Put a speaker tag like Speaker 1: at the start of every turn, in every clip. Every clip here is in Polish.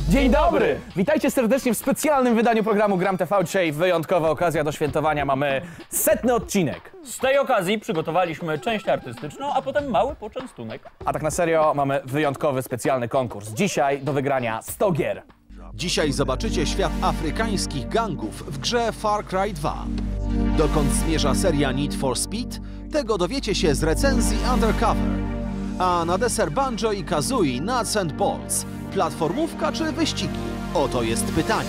Speaker 1: Dzień dobry! Witajcie serdecznie w specjalnym wydaniu programu Gram TV. Dzisiaj wyjątkowa okazja do świętowania. Mamy 100. odcinek.
Speaker 2: Z tej okazji przygotowaliśmy część artystyczną, a potem mały poczęstunek.
Speaker 1: A tak na serio mamy wyjątkowy, specjalny konkurs. Dzisiaj do wygrania 100 gier.
Speaker 3: Dzisiaj zobaczycie świat afrykańskich gangów w grze Far Cry 2. Dokąd zmierza seria Need for Speed? Tego dowiecie się z recenzji Undercover. A na deser Banjo i Kazooie Nuts and Bolts. Platformówka czy wyścigi? Oto jest pytanie.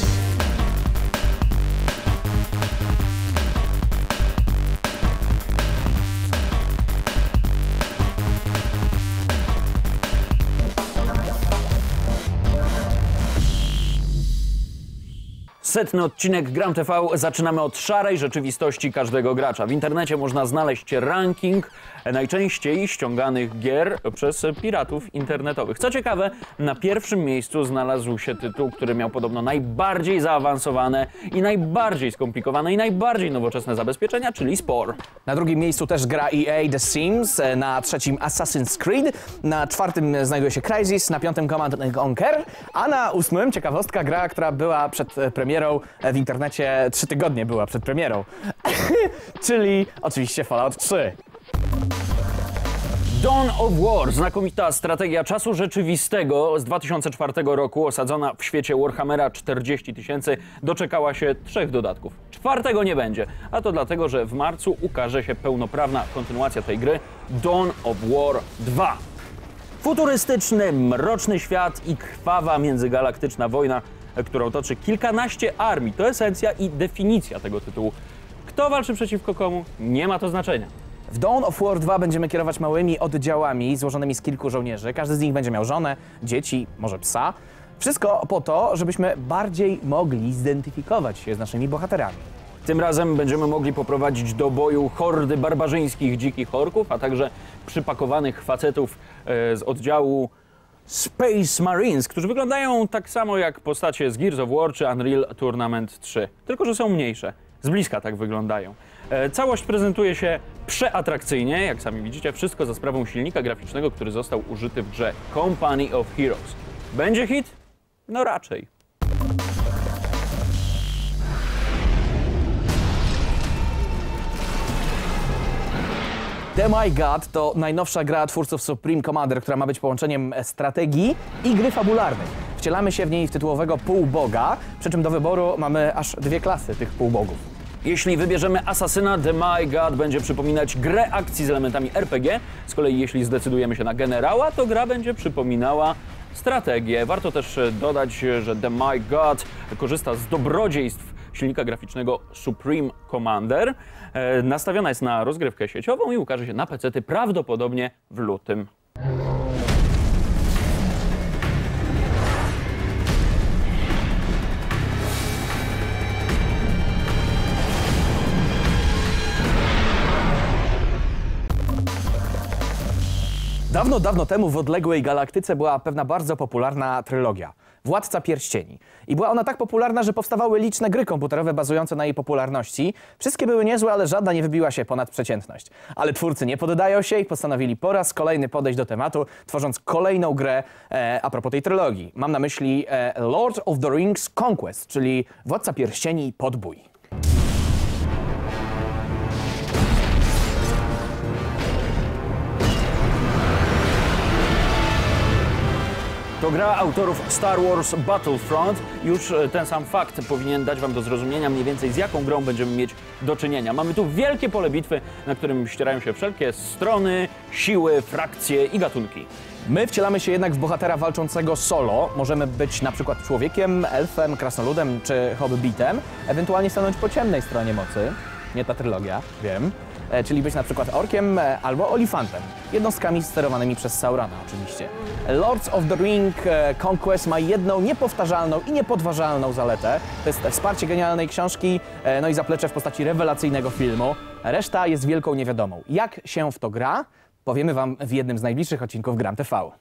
Speaker 2: Setny odcinek Gram TV zaczynamy od szarej rzeczywistości każdego gracza. W internecie można znaleźć ranking najczęściej ściąganych gier przez piratów internetowych. Co ciekawe, na pierwszym miejscu znalazł się tytuł, który miał podobno najbardziej zaawansowane i najbardziej skomplikowane i najbardziej nowoczesne zabezpieczenia, czyli Spore.
Speaker 1: Na drugim miejscu też gra EA The Sims, na trzecim Assassin's Creed, na czwartym znajduje się Crysis, na piątym Command & Conquer, a na ósmym ciekawostka gra, która była przed premierą w internecie 3 tygodnie była przed premierą, czyli oczywiście Fallout 3.
Speaker 2: Dawn of War, znakomita strategia czasu rzeczywistego z 2004 roku, osadzona w świecie Warhammera 40 000, doczekała się 3 dodatków. 4. nie będzie, a to dlatego, że w marcu ukaże się pełnoprawna kontynuacja tej gry Dawn of War 2. Futurystyczny, mroczny świat i krwawa międzygalaktyczna wojna, którą toczy kilkanaście armii. To esencja i definicja tego tytułu. Kto walczy przeciwko komu? Nie ma to znaczenia.
Speaker 1: W Dawn of War 2 będziemy kierować małymi oddziałami złożonymi z kilku żołnierzy. Każdy z nich będzie miał żonę, dzieci, może psa. Wszystko po to, żebyśmy bardziej mogli zidentyfikować się z naszymi bohaterami.
Speaker 2: Tym razem będziemy mogli poprowadzić do boju hordy barbarzyńskich dzikich orków, a także przypakowanych facetów z oddziału Space Marines, którzy wyglądają tak samo jak postacie z Gears of War czy Unreal Tournament 3, tylko że są mniejsze. Z bliska tak wyglądają. Całość prezentuje się przeatrakcyjnie, jak sami widzicie, wszystko za sprawą silnika graficznego, który został użyty w grze Company of Heroes. Będzie hit? No raczej.
Speaker 1: The My God to najnowsza gra twórców Supreme Commander, która ma być połączeniem strategii i gry fabularnej. Wcielamy się w niej w tytułowego półboga, przy czym do wyboru mamy aż 2 klasy tych półbogów.
Speaker 2: Jeśli wybierzemy asasyna, The My God będzie przypominać grę akcji z elementami RPG. Z kolei jeśli zdecydujemy się na generała, to gra będzie przypominała strategię. Warto też dodać, że The My God korzysta z dobrodziejstw silnika graficznego Supreme Commander. Nastawiona jest na rozgrywkę sieciową i ukaże się na PC-ty prawdopodobnie w lutym.
Speaker 1: Dawno, dawno temu w odległej galaktyce była pewna bardzo popularna trylogia. Władca Pierścieni. I była ona tak popularna, że powstawały liczne gry komputerowe bazujące na jej popularności. Wszystkie były niezłe, ale żadna nie wybiła się ponad przeciętność. Ale twórcy nie poddają się i postanowili po raz kolejny podejść do tematu, tworząc kolejną grę a propos tej trylogii. Mam na myśli Lord of the Rings Conquest, czyli Władca Pierścieni Podbój.
Speaker 2: To gra autorów Star Wars Battlefront. Już ten sam fakt powinien dać wam do zrozumienia mniej więcej, z jaką grą będziemy mieć do czynienia. Mamy tu wielkie pole bitwy, na którym ścierają się wszelkie strony, siły, frakcje i gatunki.
Speaker 1: My wcielamy się jednak w bohatera walczącego solo. Możemy być na przykład człowiekiem, elfem, krasnoludem czy hobbitem, ewentualnie stanąć po ciemnej stronie mocy. Nie ta trylogia, wiem. Czyli być na przykład orkiem albo olifantem. Jednostkami sterowanymi przez Saurona oczywiście. Lords of the Ring Conquest ma jedną niepowtarzalną i niepodważalną zaletę. To jest wsparcie genialnej książki, no i zaplecze w postaci rewelacyjnego filmu. Reszta jest wielką niewiadomą. Jak się w to gra? Powiemy wam w jednym z najbliższych odcinków Gram TV.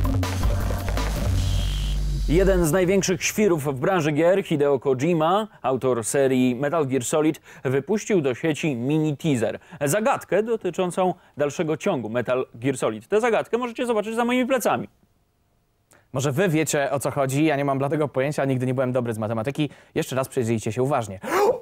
Speaker 2: Jeden z największych świrów w branży gier, Hideo Kojima, autor serii Metal Gear Solid, wypuścił do sieci mini teaser. Zagadkę dotyczącą dalszego ciągu Metal Gear Solid. Tę zagadkę możecie zobaczyć za moimi plecami.
Speaker 1: Może wy wiecie, o co chodzi, ja nie mam bladego pojęcia, nigdy nie byłem dobry z matematyki. Jeszcze raz przyjrzyjcie się uważnie.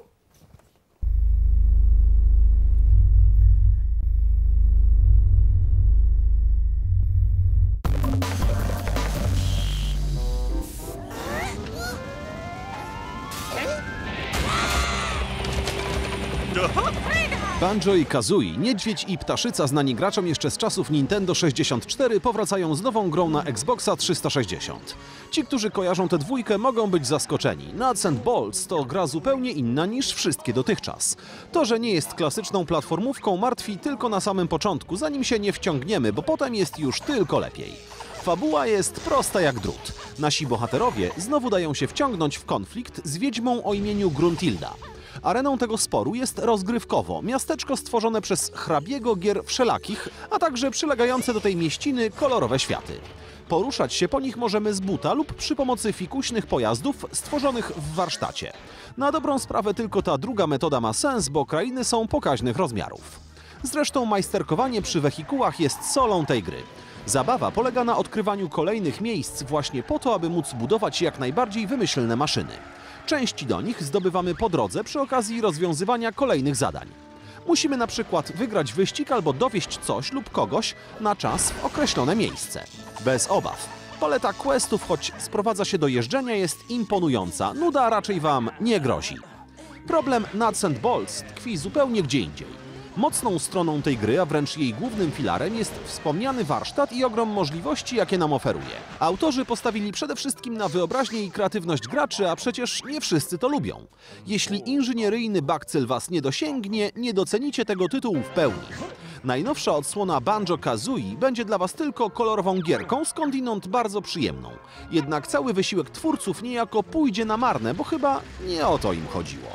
Speaker 3: Banjo i Kazooie, Niedźwiedź i Ptaszyca znani graczom jeszcze z czasów Nintendo 64 powracają z nową grą na Xboxa 360. Ci, którzy kojarzą tę dwójkę, mogą być zaskoczeni. Nuts and Bolts to gra zupełnie inna niż wszystkie dotychczas. To, że nie jest klasyczną platformówką, martwi tylko na samym początku, zanim się nie wciągniemy, bo potem jest już tylko lepiej. Fabuła jest prosta jak drut. Nasi bohaterowie znowu dają się wciągnąć w konflikt z wiedźmą o imieniu Gruntilda. Areną tego sporu jest rozgrywkowo, miasteczko stworzone przez hrabiego gier wszelakich, a także przylegające do tej mieściny kolorowe światy. Poruszać się po nich możemy z buta lub przy pomocy fikuśnych pojazdów stworzonych w warsztacie. Na dobrą sprawę tylko ta druga metoda ma sens, bo krainy są pokaźnych rozmiarów. Zresztą majsterkowanie przy wehikułach jest solą tej gry. Zabawa polega na odkrywaniu kolejnych miejsc właśnie po to, aby móc budować jak najbardziej wymyślne maszyny. Części do nich zdobywamy po drodze przy okazji rozwiązywania kolejnych zadań. Musimy na przykład wygrać wyścig albo dowieźć coś lub kogoś na czas w określone miejsce. Bez obaw. Paleta questów, choć sprowadza się do jeżdżenia, jest imponująca. Nuda raczej wam nie grozi. Problem Nuts and Bolts tkwi zupełnie gdzie indziej. Mocną stroną tej gry, a wręcz jej głównym filarem jest wspomniany warsztat i ogrom możliwości, jakie nam oferuje. Autorzy postawili przede wszystkim na wyobraźnię i kreatywność graczy, a przecież nie wszyscy to lubią. Jeśli inżynieryjny bakcyl was nie dosięgnie, nie docenicie tego tytułu w pełni. Najnowsza odsłona Banjo-Kazooie będzie dla was tylko kolorową gierką, skądinąd bardzo przyjemną. Jednak cały wysiłek twórców niejako pójdzie na marne, bo chyba nie o to im chodziło.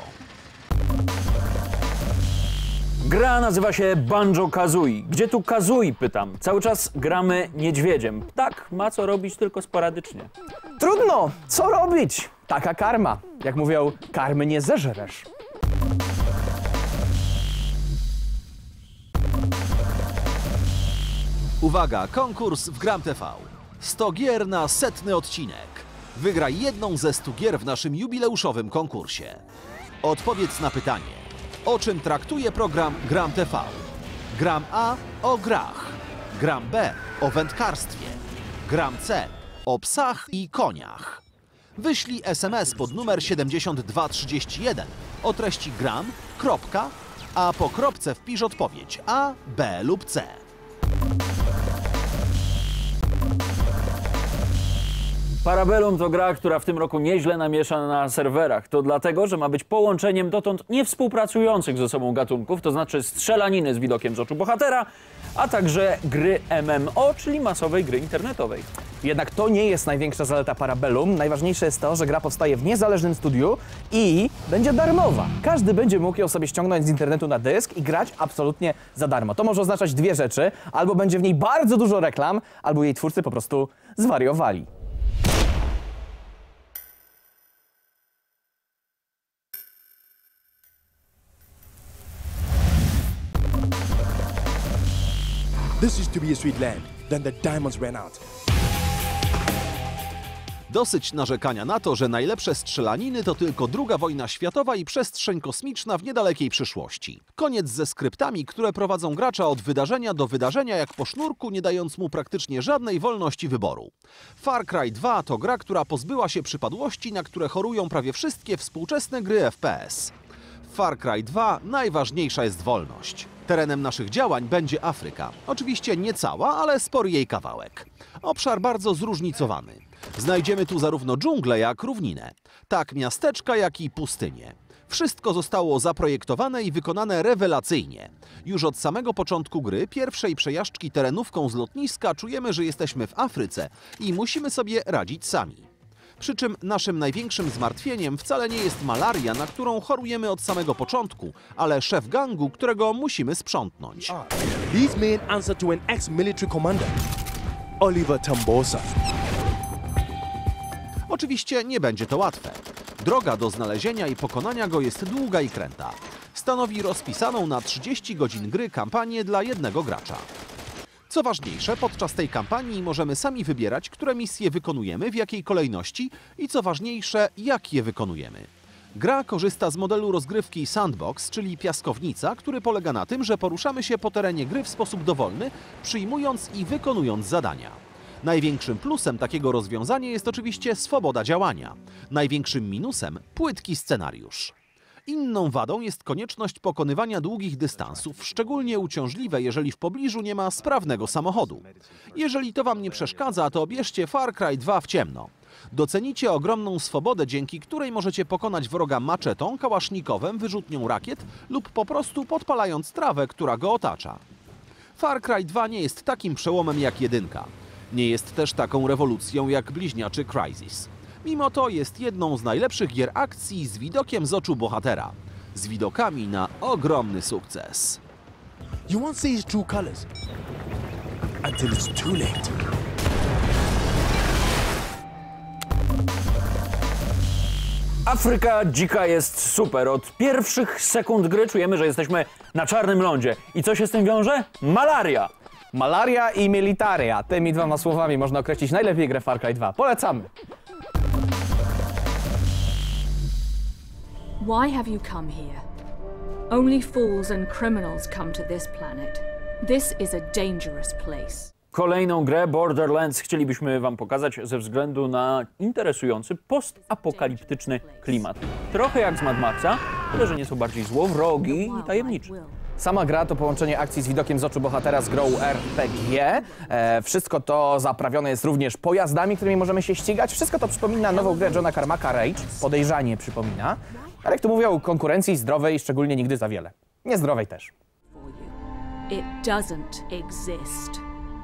Speaker 2: Gra nazywa się Banjo-Kazooie. Gdzie tu Kazooie, pytam? Cały czas gramy niedźwiedziem. Tak, ma co robić tylko sporadycznie.
Speaker 1: Trudno! Co robić? Taka karma. Jak mówią, karmy nie zeżresz.
Speaker 3: Uwaga, konkurs w Gram TV. 100 gier na 100. odcinek. Wygraj jedną ze 100 gier w naszym jubileuszowym konkursie. Odpowiedz na pytanie. O czym traktuje program Gram TV? Gram A o grach. Gram B o wędkarstwie. Gram C o psach i koniach. Wyślij SMS pod numer 7231 o treści gram, kropka, a po kropce wpisz odpowiedź A, B lub C.
Speaker 2: Parabellum to gra, która w tym roku nieźle namiesza na serwerach. To dlatego, że ma być połączeniem dotąd niewspółpracujących ze sobą gatunków, to znaczy strzelaniny z widokiem z oczu bohatera, a także gry MMO, czyli masowej gry internetowej.
Speaker 1: Jednak to nie jest największa zaleta Parabellum. Najważniejsze jest to, że gra powstaje w niezależnym studiu i będzie darmowa. Każdy będzie mógł ją sobie ściągnąć z internetu na dysk i grać absolutnie za darmo. To może oznaczać dwie rzeczy. Albo będzie w niej bardzo dużo reklam, albo jej twórcy po prostu zwariowali.
Speaker 4: This used to be a sweet land, then the diamonds ran out.
Speaker 3: Dosyć narzekania na to, że najlepsze strzelaniny to tylko II wojna światowa i przestrzeń kosmiczna w niedalekiej przyszłości. Koniec ze skryptami, które prowadzą gracza od wydarzenia do wydarzenia jak po sznurku, nie dając mu praktycznie żadnej wolności wyboru. Far Cry 2 to gra, która pozbyła się przypadłości, na które chorują prawie wszystkie współczesne gry FPS. W Far Cry 2 najważniejsza jest wolność. Terenem naszych działań będzie Afryka. Oczywiście nie cała, ale spory jej kawałek. Obszar bardzo zróżnicowany. Znajdziemy tu zarówno dżunglę, jak równinę. Tak miasteczka, jak i pustynie. Wszystko zostało zaprojektowane i wykonane rewelacyjnie. Już od samego początku gry, pierwszej przejażdżki terenówką z lotniska, czujemy, że jesteśmy w Afryce i musimy sobie radzić sami. Przy czym naszym największym zmartwieniem wcale nie jest malaria, na którą chorujemy od samego początku, ale szef gangu, którego musimy sprzątnąć.
Speaker 4: These men answer to an ex-military commander, Oliver Tambosa.
Speaker 3: Oczywiście nie będzie to łatwe. Droga do znalezienia i pokonania go jest długa i kręta. Stanowi rozpisaną na 30 godzin gry kampanię dla jednego gracza. Co ważniejsze, podczas tej kampanii możemy sami wybierać, które misje wykonujemy, w jakiej kolejności i co ważniejsze, jak je wykonujemy. Gra korzysta z modelu rozgrywki Sandbox, czyli piaskownica, który polega na tym, że poruszamy się po terenie gry w sposób dowolny, przyjmując i wykonując zadania. Największym plusem takiego rozwiązania jest oczywiście swoboda działania. Największym minusem płytki scenariusz. Inną wadą jest konieczność pokonywania długich dystansów, szczególnie uciążliwe, jeżeli w pobliżu nie ma sprawnego samochodu. Jeżeli to Wam nie przeszkadza, to bierzcie Far Cry 2 w ciemno. Docenicie ogromną swobodę, dzięki której możecie pokonać wroga maczetą, kałasznikowem, wyrzutnią rakiet lub po prostu podpalając trawę, która go otacza. Far Cry 2 nie jest takim przełomem jak 1. Nie jest też taką rewolucją jak bliźniaczy Crysis. Mimo to jest jedną z najlepszych gier akcji z widokiem z oczu bohatera. Z widokami na ogromny sukces.
Speaker 4: You won't see his true colors until it's too late.
Speaker 2: Afryka dzika jest super. Od pierwszych sekund gry czujemy, że jesteśmy na czarnym lądzie. I co się z tym wiąże? Malaria!
Speaker 1: Malaria i militaria. Tymi dwoma słowami można określić najlepiej grę Far Cry 2. Polecamy.
Speaker 5: Why have you come here? Only fools and criminals come to this planet. This is a dangerous place.
Speaker 2: Kolejną grę Borderlands chcielibyśmy Wam pokazać ze względu na interesujący postapokaliptyczny klimat. Trochę jak z Mad Maxa, tyle że nieco bardziej złowrogi i tajemniczy.
Speaker 1: Sama gra to połączenie akcji z widokiem z oczu bohatera z grą RPG. Wszystko to zaprawione jest również pojazdami, którymi możemy się ścigać. Wszystko to przypomina nową grę Johna Carmacka Rage. Podejrzanie przypomina. Ale jak to mówią, konkurencji zdrowej szczególnie nigdy za wiele. Niezdrowej też.
Speaker 5: It doesn't exist.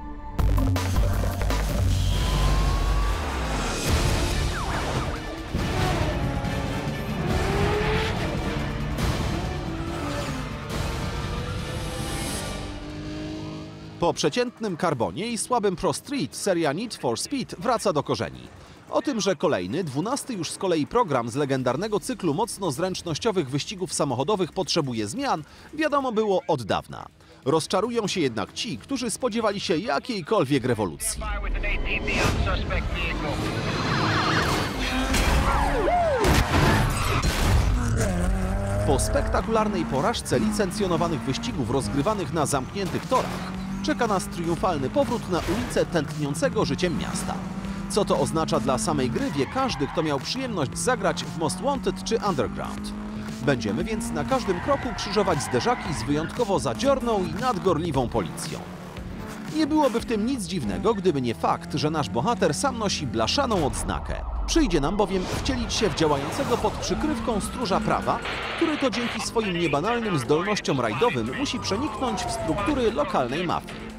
Speaker 3: Po przeciętnym Carbonie i słabym Pro Street seria Need for Speed wraca do korzeni. O tym, że kolejny, 12 już z kolei program z legendarnego cyklu mocno zręcznościowych wyścigów samochodowych potrzebuje zmian, wiadomo było od dawna. Rozczarują się jednak ci, którzy spodziewali się jakiejkolwiek rewolucji. Po spektakularnej porażce licencjonowanych wyścigów rozgrywanych na zamkniętych torach, czeka nas triumfalny powrót na ulicę tętniącego życiem miasta. Co to oznacza dla samej gry, wie każdy, kto miał przyjemność zagrać w Most Wanted czy Underground. Będziemy więc na każdym kroku krzyżować zderzaki z wyjątkowo zadziorną i nadgorliwą policją. Nie byłoby w tym nic dziwnego, gdyby nie fakt, że nasz bohater sam nosi blaszaną odznakę. Przyjdzie nam bowiem wcielić się w działającego pod przykrywką stróża prawa, który to dzięki swoim niebanalnym zdolnościom rajdowym musi przeniknąć w struktury lokalnej mafii.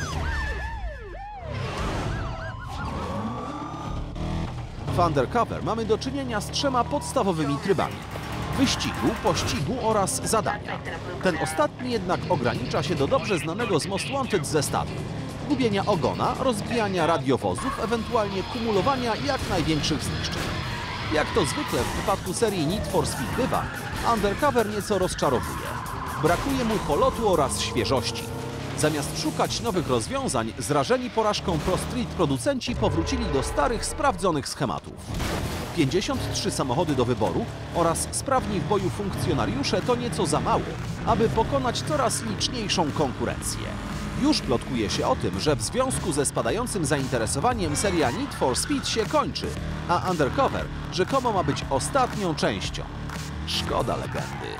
Speaker 3: W Undercover mamy do czynienia z 3 podstawowymi trybami: wyścigu, pościgu oraz zadania. Ten ostatni jednak ogranicza się do dobrze znanego z Most Wanted zestawu: gubienia ogona, rozbijania radiowozów, ewentualnie kumulowania jak największych zniszczeń. Jak to zwykle w przypadku serii Need for Speed bywa, Undercover nieco rozczarowuje. Brakuje mu polotu oraz świeżości. Zamiast szukać nowych rozwiązań, zrażeni porażką Pro Street producenci powrócili do starych, sprawdzonych schematów. 53 samochody do wyboru oraz sprawni w boju funkcjonariusze to nieco za mało, aby pokonać coraz liczniejszą konkurencję. Już plotkuje się o tym, że w związku ze spadającym zainteresowaniem seria Need for Speed się kończy, a Undercover rzekomo ma być ostatnią częścią. Szkoda legendy.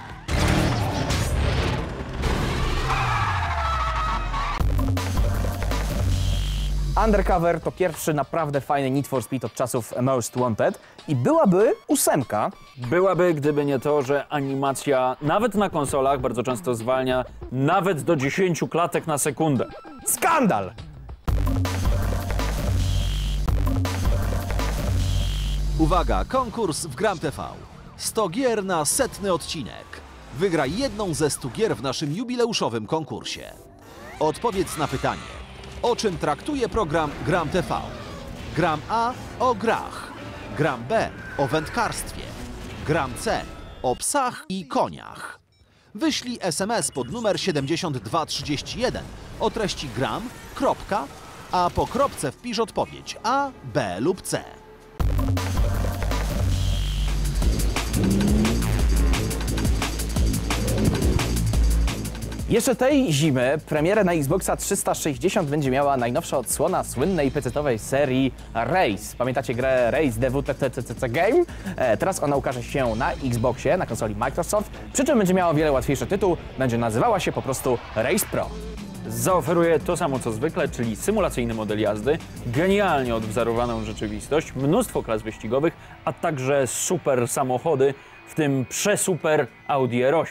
Speaker 1: Undercover to pierwszy naprawdę fajny Need for Speed od czasów Most Wanted i byłaby 8.
Speaker 2: Byłaby, gdyby nie to, że animacja nawet na konsolach bardzo często zwalnia nawet do 10 klatek na sekundę.
Speaker 1: Skandal!
Speaker 3: Uwaga, konkurs w Gram TV. 100 gier na 100. odcinek. Wygraj jedną ze 100 gier w naszym jubileuszowym konkursie. Odpowiedz na pytanie: o czym traktuje program Gram TV? Gram A o grach, Gram B o wędkarstwie, Gram C o psach i koniach. Wyślij SMS pod numer 7231 o treści gram, kropka, a po kropce wpisz odpowiedź A, B lub C.
Speaker 1: Jeszcze tej zimy premierę na Xboxa 360 będzie miała najnowsza odsłona słynnej pecetowej serii Race. Pamiętacie grę Race DWTTCC Game? Teraz ona ukaże się na Xboxie, na konsoli Microsoft, przy czym będzie miała o wiele łatwiejszy tytuł, będzie nazywała się po prostu Race Pro.
Speaker 2: Zaoferuje to samo co zwykle, czyli symulacyjny model jazdy, genialnie odwzorowaną rzeczywistość, mnóstwo klas wyścigowych, a także super samochody, w tym przesuper Audi R8.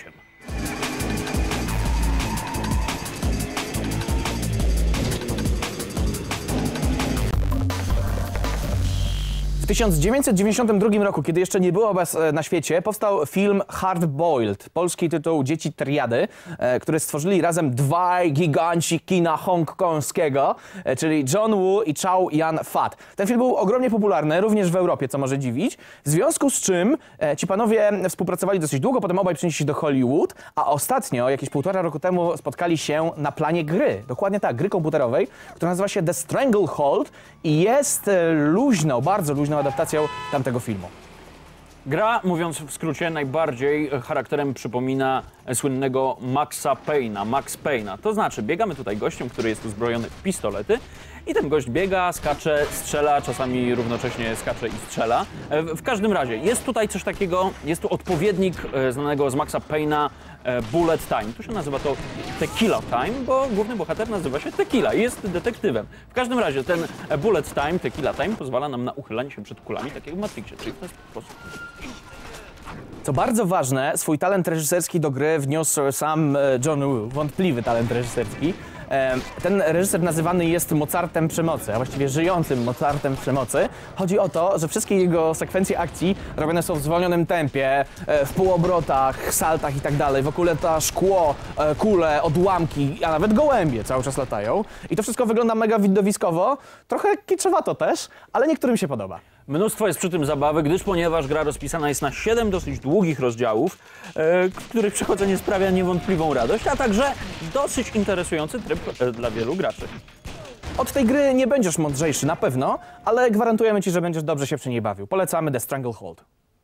Speaker 1: W 1992 roku, kiedy jeszcze nie było was na świecie, powstał film Hard Boiled, polski tytuł Dzieci Triady, który stworzyli razem dwaj giganci kina hongkońskiego, czyli John Woo i Chow Yun-fat. Ten film był ogromnie popularny, również w Europie, co może dziwić, w związku z czym ci panowie współpracowali dosyć długo, potem obaj przenieśli się do Hollywood, a ostatnio, jakieś 1,5 roku temu, spotkali się na planie gry, dokładnie tak, gry komputerowej, która nazywa się The Stranglehold i jest luźną, bardzo luźną adaptacją tamtego filmu.
Speaker 2: Gra, mówiąc w skrócie, najbardziej charakterem przypomina słynnego Maxa Payne'a, Max Payne'a. To znaczy, biegamy tutaj gościem, który jest uzbrojony w pistolety i ten gość biega, skacze, strzela, czasami równocześnie skacze i strzela. W każdym razie, jest tutaj coś takiego, jest tu odpowiednik znanego z Maxa Payne'a Bullet Time. Tu się nazywa to Tequila Time, bo główny bohater nazywa się Tequila i jest detektywem. W każdym razie ten Bullet Time, Tequila Time pozwala nam na uchylanie się przed kulami, tak jak w Matrixie, czyli w ten sposób.
Speaker 1: Co bardzo ważne, swój talent reżyserski do gry wniósł sam John Woo, wątpliwy talent reżyserski. Ten reżyser nazywany jest Mozartem przemocy, a właściwie żyjącym Mozartem przemocy. Chodzi o to, że wszystkie jego sekwencje akcji robione są w zwolnionym tempie, w półobrotach, saltach i tak dalej. Wokół lata szkło, kule, odłamki, a nawet gołębie cały czas latają. I to wszystko wygląda mega widowiskowo, trochę kiczowato też, ale niektórym się podoba.
Speaker 2: Mnóstwo jest przy tym zabawy, ponieważ gra rozpisana jest na 7 dosyć długich rozdziałów, w których przechodzenie sprawia niewątpliwą radość, a także dosyć interesujący tryb dla wielu graczy.
Speaker 1: Od tej gry nie będziesz mądrzejszy na pewno, ale gwarantujemy ci, że będziesz dobrze się przy niej bawił. Polecamy The Stranglehold.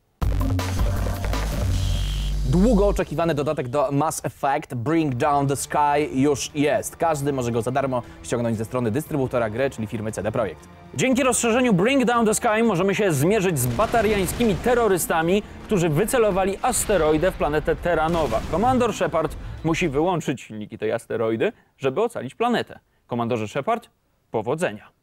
Speaker 1: Długo oczekiwany dodatek do Mass Effect Bring Down the Sky już jest. Każdy może go za darmo ściągnąć ze strony dystrybutora gry, czyli firmy CD Projekt.
Speaker 2: Dzięki rozszerzeniu Bring Down the Sky możemy się zmierzyć z batariańskimi terrorystami, którzy wycelowali asteroidę w planetę Terra Nova. Komandor Shepard musi wyłączyć silniki tej asteroidy, żeby ocalić planetę. Komandorze Shepard, powodzenia.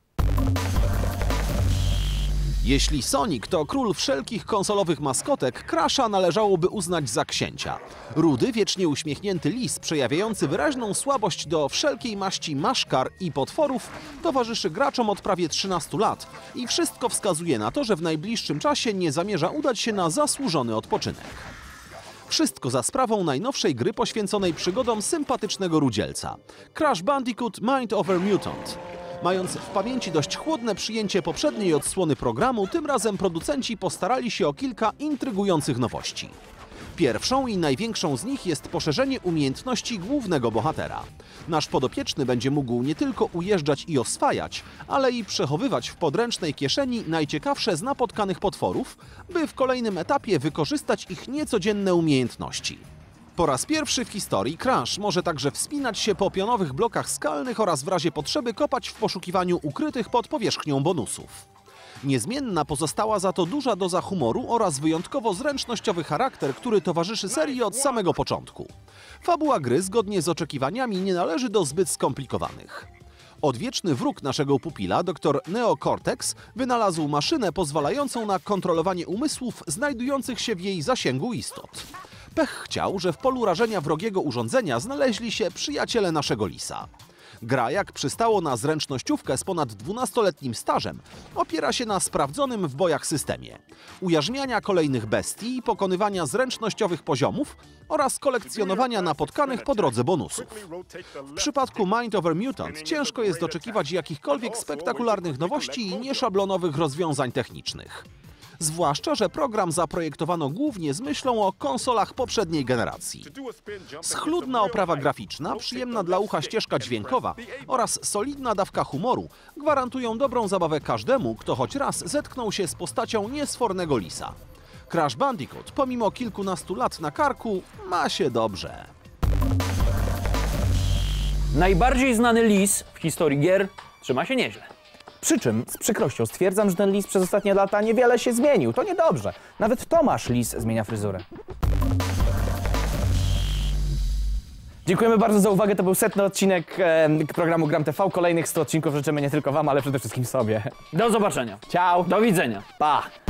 Speaker 3: Jeśli Sonic to król wszelkich konsolowych maskotek, Crasha należałoby uznać za księcia. Rudy, wiecznie uśmiechnięty lis, przejawiający wyraźną słabość do wszelkiej maści maszkar i potworów, towarzyszy graczom od prawie 13 lat i wszystko wskazuje na to, że w najbliższym czasie nie zamierza udać się na zasłużony odpoczynek. Wszystko za sprawą najnowszej gry poświęconej przygodom sympatycznego rudzielca. Crash Bandicoot Mind Over Mutant. Mając w pamięci dość chłodne przyjęcie poprzedniej odsłony programu, tym razem producenci postarali się o kilka intrygujących nowości. Pierwszą i największą z nich jest poszerzenie umiejętności głównego bohatera. Nasz podopieczny będzie mógł nie tylko ujeżdżać i oswajać, ale i przechowywać w podręcznej kieszeni najciekawsze z napotkanych potworów, by w kolejnym etapie wykorzystać ich niecodzienne umiejętności. Po raz pierwszy w historii Crash może także wspinać się po pionowych blokach skalnych oraz w razie potrzeby kopać w poszukiwaniu ukrytych pod powierzchnią bonusów. Niezmienna pozostała za to duża doza humoru oraz wyjątkowo zręcznościowy charakter, który towarzyszy serii od samego początku. Fabuła gry, zgodnie z oczekiwaniami, nie należy do zbyt skomplikowanych. Odwieczny wróg naszego pupila, dr Neo Cortex, wynalazł maszynę pozwalającą na kontrolowanie umysłów znajdujących się w jej zasięgu istot. Pech chciał, że w polu rażenia wrogiego urządzenia znaleźli się przyjaciele naszego lisa. Gra, jak przystało na zręcznościówkę z ponad 12-letnim stażem, opiera się na sprawdzonym w bojach systemie ujarzmiania kolejnych bestii i pokonywania zręcznościowych poziomów oraz kolekcjonowania napotkanych po drodze bonusów. W przypadku Mind Over Mutant ciężko jest oczekiwać jakichkolwiek spektakularnych nowości i nieszablonowych rozwiązań technicznych. Zwłaszcza, że program zaprojektowano głównie z myślą o konsolach poprzedniej generacji. Schludna oprawa graficzna, przyjemna dla ucha ścieżka dźwiękowa oraz solidna dawka humoru gwarantują dobrą zabawę każdemu, kto choć raz zetknął się z postacią niesfornego lisa. Crash Bandicoot, pomimo kilkunastu lat na karku, ma się dobrze.
Speaker 2: Najbardziej znany lis w historii gier trzyma się nieźle.
Speaker 1: Przy czym z przykrością stwierdzam, że ten lis przez ostatnie lata niewiele się zmienił. To niedobrze. Nawet Tomasz Lis zmienia fryzurę. Dziękujemy bardzo za uwagę. To był 100. odcinek programu Gram TV. Kolejnych 100 odcinków życzymy nie tylko wam, ale przede wszystkim sobie.
Speaker 2: Do zobaczenia.
Speaker 1: Ciao.
Speaker 2: Do widzenia.
Speaker 1: Pa.